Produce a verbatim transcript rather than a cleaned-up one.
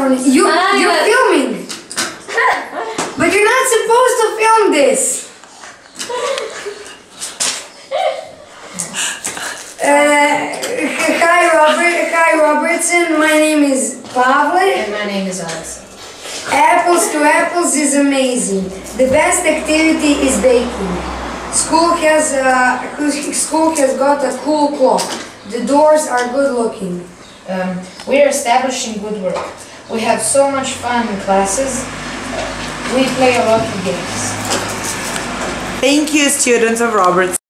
Darn it. You, you're filming! But you're not supposed to film this! Uh, hi Robert, hi Robertson, my name is Pavle. And my name is Alex. Apples to Apples is amazing. The best activity is baking. School has uh, school has got a cool clock. The doors are good looking. Um, we are establishing good work. We have so much fun in classes. We play a lot of games. Thank you, students of Robertson.